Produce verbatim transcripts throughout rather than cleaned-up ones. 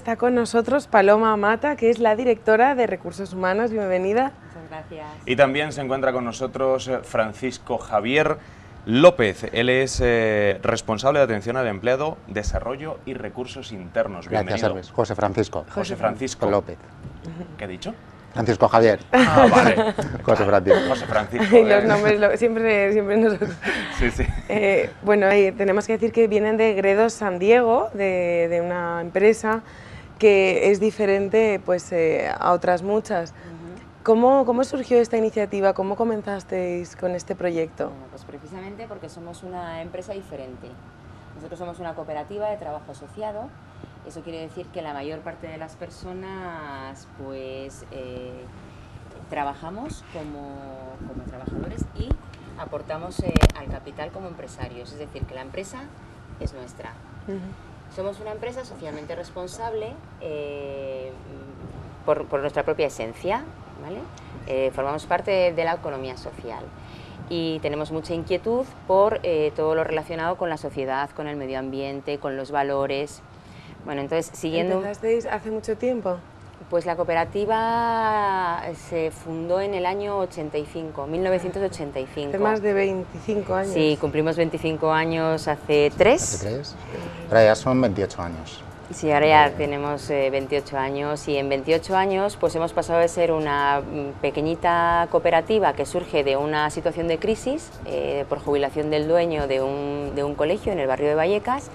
está con nosotros Paloma Mata, que es la directora de Recursos Humanos. Bienvenida. Muchas gracias. Y también se encuentra con nosotros Francisco Javier López. Él es eh, responsable de atención al empleado, desarrollo y recursos internos. Gracias, Hermes. José Francisco. José Francisco López. ¿Qué he dicho? Francisco Javier. Ah, vale. José Francisco. José Francisco. Y los eh. nombres lo- siempre, siempre nosotros. Sí, sí. Eh, bueno, eh, tenemos que decir que vienen de Gredos San Diego, de, de una empresa que es diferente pues, eh, a otras muchas. ¿Cómo, ¿Cómo surgió esta iniciativa? ¿Cómo comenzasteis con este proyecto? Bueno, pues precisamente porque somos una empresa diferente. Nosotros somos una cooperativa de trabajo asociado. Eso quiere decir que la mayor parte de las personas pues eh, trabajamos como, como trabajadores y aportamos eh, al capital como empresarios. Es decir, que la empresa es nuestra. Ujú. Somos una empresa socialmente responsable eh, por, por nuestra propia esencia, ¿vale? Eh, formamos parte de, de la economía social y tenemos mucha inquietud por eh, todo lo relacionado con la sociedad, con el medio ambiente, con los valores. Bueno, entonces, siguiendo... ¿Empezasteis hace mucho tiempo? Pues la cooperativa se fundó en el año ochenta y cinco, mil novecientos ochenta y cinco. Hace más de veinticinco años. Sí, cumplimos veinticinco años hace tres. Hace tres. Ahora ya son veintiocho años. Sí, ahora ya tenemos eh, veintiocho años y en veintiocho años pues hemos pasado de ser una mm, pequeñita cooperativa que surge de una situación de crisis eh, por jubilación del dueño de un, de un colegio en el barrio de Vallecas.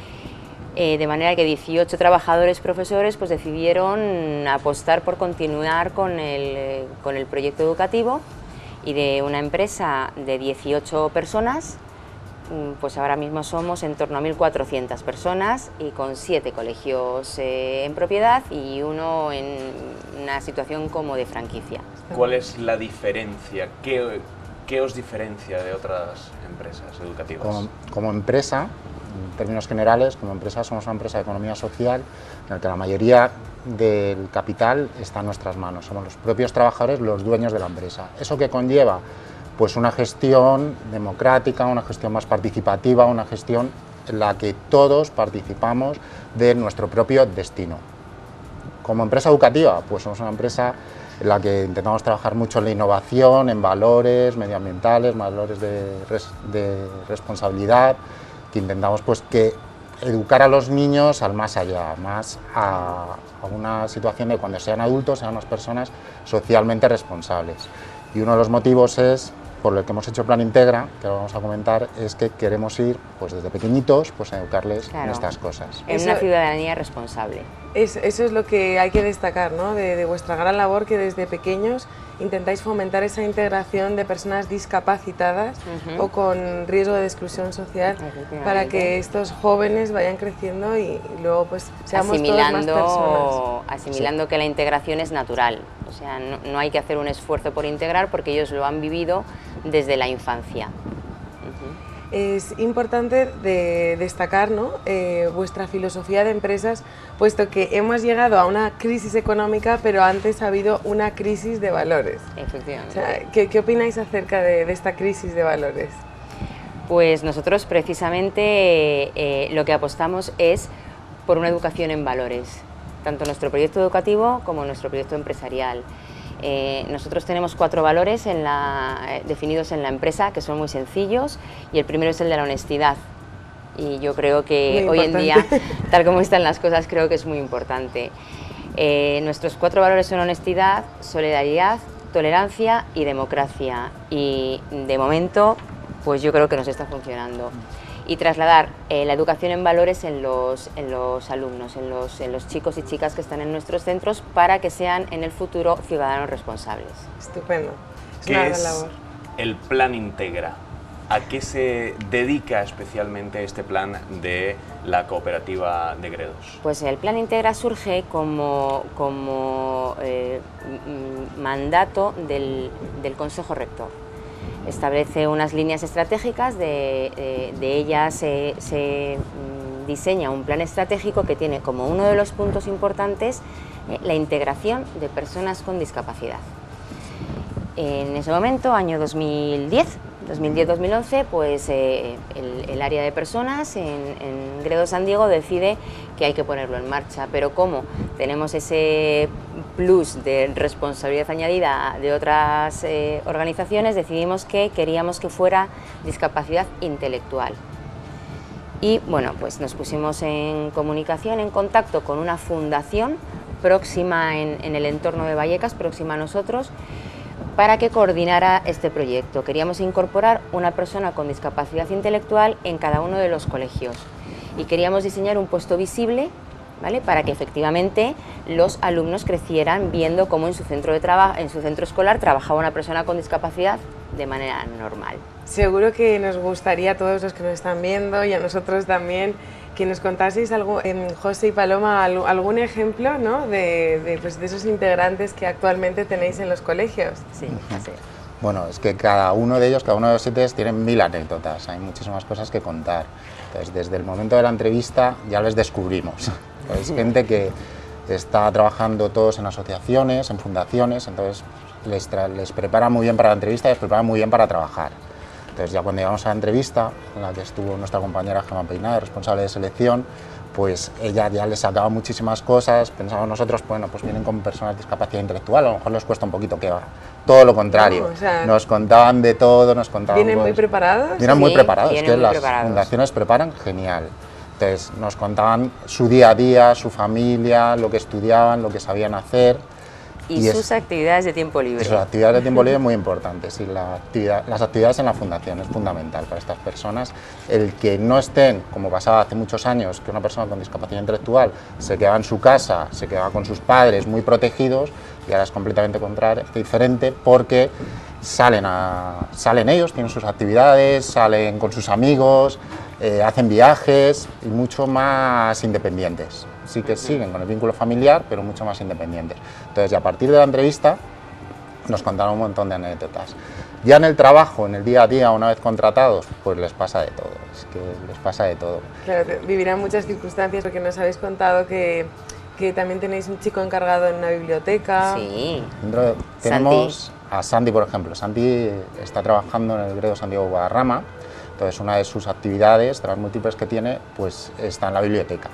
Eh, de manera que dieciocho trabajadores profesores pues decidieron apostar por continuar con el, eh, con el proyecto educativo y de una empresa de dieciocho personas, mm, pues ahora mismo somos en torno a mil cuatrocientas personas y con siete colegios eh, en propiedad y uno en una situación como de franquicia. ¿Cuál es la diferencia? ¿Qué, qué os diferencia de otras empresas educativas? Como, como empresa, en términos generales, como empresa somos una empresa de economía social en la que la mayoría del capital está en nuestras manos. Somos los propios trabajadores los dueños de la empresa. ¿Eso qué conlleva? Pues una gestión democrática, una gestión más participativa, una gestión en la que todos participamos de nuestro propio destino. Como empresa educativa, pues somos una empresa en la que intentamos trabajar mucho en la innovación, en valores medioambientales, valores de, res, de responsabilidad, que intentamos pues que educar a los niños al más allá, más a, a una situación de cuando sean adultos, sean unas personas socialmente responsables. Y uno de los motivos es, por el que hemos hecho Plan Integra, que ahora vamos a comentar, es que queremos ir pues desde pequeñitos pues a educarles Claro. en estas cosas. En Eso- una ciudadanía responsable. Es- eso es lo que hay que destacar, ¿no? de, de vuestra gran labor, que desde pequeños intentáis fomentar esa integración de personas discapacitadas Ujú. o con riesgo de exclusión social, Efectivamente. para que estos jóvenes vayan creciendo y, y luego pues seamos todos más personas. asimilando, asimilando que la integración es natural, o sea, no, no hay que hacer un esfuerzo por integrar porque ellos lo han vivido desde la infancia. Ujú. Es importante de destacar, ¿no? eh, vuestra filosofía de empresas, puesto que hemos llegado a una crisis económica, pero antes ha habido una crisis de valores. O Efectivamente. sea, ¿qué, qué opináis acerca de, de esta crisis de valores? Pues nosotros precisamente eh, lo que apostamos es por una educación en valores, tanto nuestro proyecto educativo como nuestro proyecto empresarial. Eh, nosotros tenemos cuatro valores en la, eh, definidos en la empresa que son muy sencillos y el primero es el de la honestidad y yo creo que Muy hoy en día, importante. tal como están las cosas, creo que es muy importante. Eh, nuestros cuatro valores son honestidad, solidaridad, tolerancia y democracia y de momento pues yo creo que nos está funcionando. Y trasladar eh, la educación en valores en los, en los alumnos, en los, en los chicos y chicas que están en nuestros centros para que sean en el futuro ciudadanos responsables. Estupendo. Es ¿Qué una gran es labor. el Plan Integra? ¿A qué se dedica especialmente este plan de la cooperativa de Gredos? Pues el Plan Integra surge como, como eh, m- mandato del, del Consejo Rector. Establece unas líneas estratégicas, de, de, de ellas se, se mm, diseña un plan estratégico que tiene como uno de los puntos importantes eh, la integración de personas con discapacidad. En ese momento, año dos mil diez, dos mil diez dos mil once, pues eh, el, el área de personas en, en Gredos San Diego decide que hay que ponerlo en marcha, pero como tenemos ese plus de responsabilidad añadida de otras eh, organizaciones, decidimos que queríamos que fuera discapacidad intelectual. Y bueno, pues nos pusimos en comunicación, en contacto con una fundación próxima en, en el entorno de Vallecas, próxima a nosotros, para que coordinara este proyecto. Queríamos incorporar una persona con discapacidad intelectual en cada uno de los colegios y queríamos diseñar un puesto visible, ¿vale?, para que efectivamente los alumnos crecieran viendo cómo en su centro de trabajo, en su centro escolar trabajaba una persona con discapacidad de manera normal. Seguro que nos gustaría a todos los que nos están viendo y a nosotros también que nos contaseis algo, en José y Paloma, algún ejemplo, ¿no?, de, de, pues, de esos integrantes que actualmente tenéis en los colegios. Sí, así es. Bueno, es que cada uno de ellos, cada uno de los siete, tienen mil anécdotas, hay muchísimas cosas que contar. Entonces, desde el momento de la entrevista ya les descubrimos. Es gente que está trabajando todos en asociaciones, en fundaciones, entonces les, les prepara muy bien para la entrevista y les prepara muy bien para trabajar. Entonces ya cuando llegamos a la entrevista, en la que estuvo nuestra compañera Gemma Peinado, responsable de selección, pues ella ya les sacaba muchísimas cosas, pensábamos nosotros, bueno, pues vienen con personas de discapacidad intelectual, a lo mejor les cuesta un poquito, que va, todo lo contrario, no, o sea, nos contaban de todo, nos contaban... ¿Vienen pues, muy preparados? Vienen Sí, muy preparados, vienen que muy las preparados. fundaciones preparan genial. Entonces nos contaban su día a día, su familia, lo que estudiaban, lo que sabían hacer. Y, Y es- sus actividades de tiempo libre. Sus actividades de tiempo libre muy importantes y la actividad, las actividades en la fundación es fundamental para estas personas. El que no estén, como pasaba hace muchos años, que una persona con discapacidad intelectual se quedaba en su casa, se quedaba con sus padres muy protegidos, y ahora es completamente contrario, diferente, porque salen, a, salen ellos, tienen sus actividades, salen con sus amigos, eh, hacen viajes y mucho más independientes. Sí que siguen con el vínculo familiar, pero mucho más independientes. Entonces, a partir de la entrevista, nos contaron un montón de anécdotas. Ya en el trabajo, en el día a día, una vez contratados, pues les pasa de todo, es que les pasa de todo. Claro, que vivirán muchas circunstancias, porque nos habéis contado que, que también tenéis un chico encargado en una biblioteca. Sí. Dentro de- tenemos a Santi, por ejemplo. Santi está trabajando en el Gredos San Diego Guadarrama, entonces una de sus actividades, de las múltiples que tiene, pues está en la biblioteca.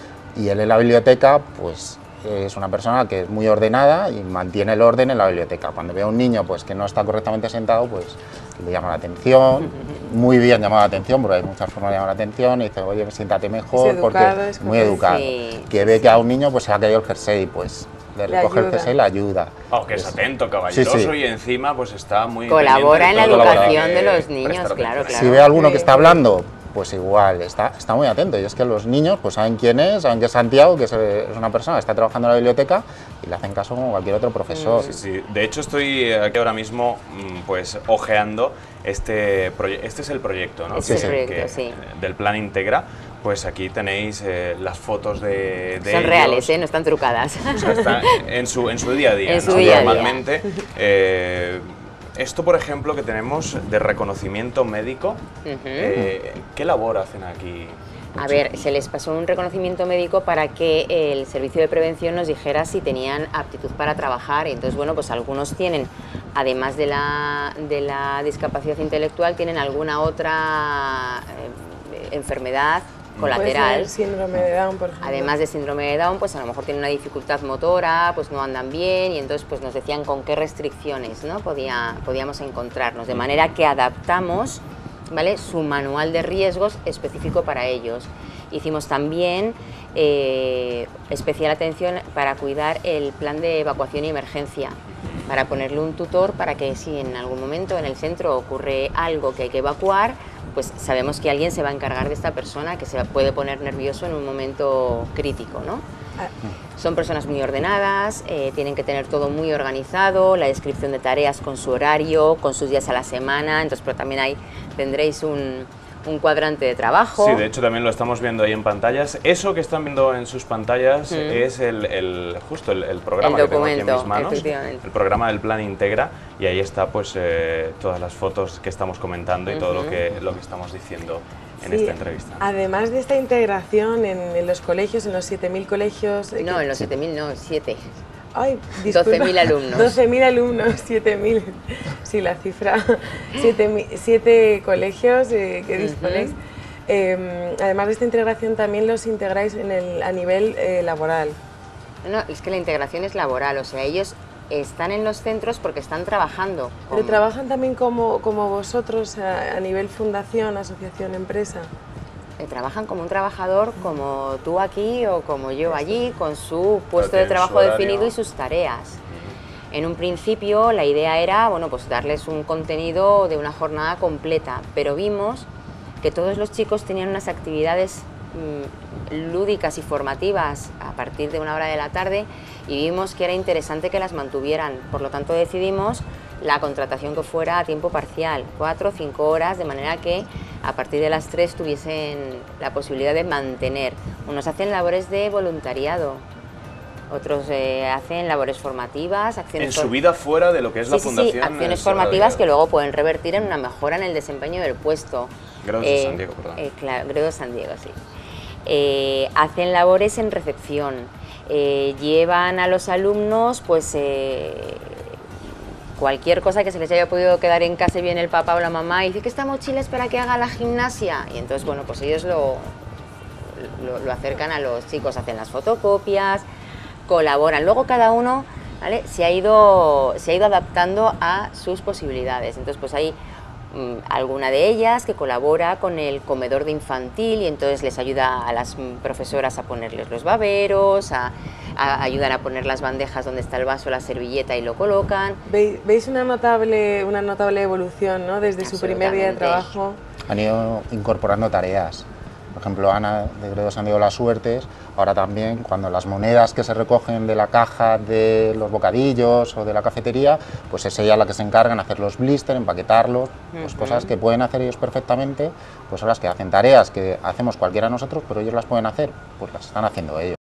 Y él en la biblioteca, pues es una persona que es muy ordenada y mantiene el orden en la biblioteca. Cuando ve a un niño pues que no está correctamente sentado, pues le llama la atención, muy bien llama la atención, porque hay muchas formas de llamar la atención, y dice, oye, siéntate mejor, Es educado, porque es muy correcto. educado. Sí, Que ve que a un niño pues se ha caído el jersey, pues le Le recoge el ayuda. jersey y le ayuda. Oh, que es Pues, atento, caballeroso, sí, sí. y encima pues está muy Colabora en la pendiente de todo lo que educación hay de que los niños, prestar claro, atención. claro. Si ve a alguno que Sí. está hablando, pues igual, está, está muy atento. Y es que los niños pues saben quién es, saben que es Santiago, que es, es una persona que está trabajando en la biblioteca, y le hacen caso como cualquier otro profesor. Sí, sí. De hecho, estoy aquí ahora mismo mm, pues ojeando este proyecto. Este es el proyecto, ¿no? Este es el proyecto, Que- sí. Del Plan Integra. Pues aquí tenéis eh, las fotos de, de Son ellos. reales, ¿eh? No están trucadas. O sea, está en su, en su día a día, En ¿no? su día a día. Normalmente. eh, esto, por ejemplo, que tenemos de reconocimiento médico, Ujú. eh, ¿qué labor hacen aquí? A ver, se les pasó un reconocimiento médico para que el servicio de prevención nos dijera si tenían aptitud para trabajar. Entonces, bueno, pues algunos tienen, además de la, de la discapacidad intelectual, tienen alguna otra eh, enfermedad colateral. Puede ser síndrome de Down, por ejemplo. Además de síndrome de Down, pues a lo mejor tienen una dificultad motora, pues no andan bien, y entonces pues nos decían con qué restricciones, ¿no? Podía, podíamos encontrarnos, de manera que adaptamos, ¿vale?, su manual de riesgos específico para ellos. Hicimos también eh, especial atención para cuidar el plan de evacuación y emergencia, para ponerle un tutor para que si en algún momento en el centro ocurre algo que hay que evacuar, pues sabemos que alguien se va a encargar de esta persona, que se puede poner nervioso en un momento crítico, ¿no? Ah, Son personas muy ordenadas, eh, tienen que tener todo muy organizado, la descripción de tareas con su horario, con sus días a la semana, entonces, pero también ahí tendréis un, un cuadrante de trabajo. Sí, de hecho también lo estamos viendo ahí en pantallas. Eso que están viendo en sus pantallas Mm. es el, el- justo el, el programa El que tengo aquí en documento, mis manos, efectivamente. el programa del Plan Integra, y ahí está pues eh, todas las fotos que estamos comentando y todo lo Ujú. que, lo que estamos diciendo en sí, esta entrevista. Además de esta integración en, en los colegios, en los siete mil colegios... eh, No, que- en los siete mil no, siete. Ay, disculpa. doce mil alumnos. doce mil alumnos, siete mil. Sí, la cifra. siete colegios eh, que disponéis. Uh-huh. eh, además de esta integración, también los integráis en el, a nivel eh, laboral. No, es que la integración es laboral, o sea, ellos están en los centros porque están trabajando. Con... ¿Pero trabajan también como, como vosotros a, a nivel fundación, asociación, empresa? Eh, trabajan como un trabajador, como tú aquí o como yo allí, con su puesto de trabajo definido y sus tareas. En un principio la idea era, bueno, pues darles un contenido de una jornada completa, pero vimos que todos los chicos tenían unas actividades mmm, lúdicas y formativas a partir de una hora de la tarde y vimos que era interesante que las mantuvieran, por lo tanto decidimos la contratación que fuera a tiempo parcial, cuatro o cinco horas, de manera que a partir de las tres tuviesen la posibilidad de mantener. Unos hacen labores de voluntariado, otros eh, hacen labores formativas, acciones... En su vida fuera de lo que es sí, la sí, fundación. Sí, acciones formativas que luego pueden revertir en una mejora en el desempeño del puesto. Gredos eh, de San Diego, perdón. Eh, claro, Gredos San Diego, sí. Eh, hacen labores en recepción, eh, llevan a los alumnos, pues... Eh, cualquier cosa que se les haya podido quedar en casa y viene el papá o la mamá y dice que esta mochila es para que haga la gimnasia. Y entonces, bueno, pues ellos lo, lo, lo acercan a los chicos, hacen las fotocopias, colaboran. Luego cada uno, ¿vale?, se ha ido, se ha ido adaptando a sus posibilidades. Entonces, pues hay mmm, alguna de ellas que colabora con el comedor de infantil y entonces les ayuda a las profesoras a ponerles los baberos, a... A, ayudan a poner las bandejas donde está el vaso, la servilleta y lo colocan. ¿Veis, veis una, notable, una notable evolución, ¿no?, desde su primer día de trabajo? Han ido incorporando tareas. Por ejemplo, Ana de Gredos San Diego Las Suertes, ahora también cuando las monedas que se recogen de la caja de los bocadillos o de la cafetería, pues es ella la que se encarga en hacer los blister, empaquetarlos, pues uh-huh. cosas que pueden hacer ellos perfectamente, pues son las que hacen tareas que hacemos cualquiera de nosotros, pero ellos las pueden hacer, pues las están haciendo ellos.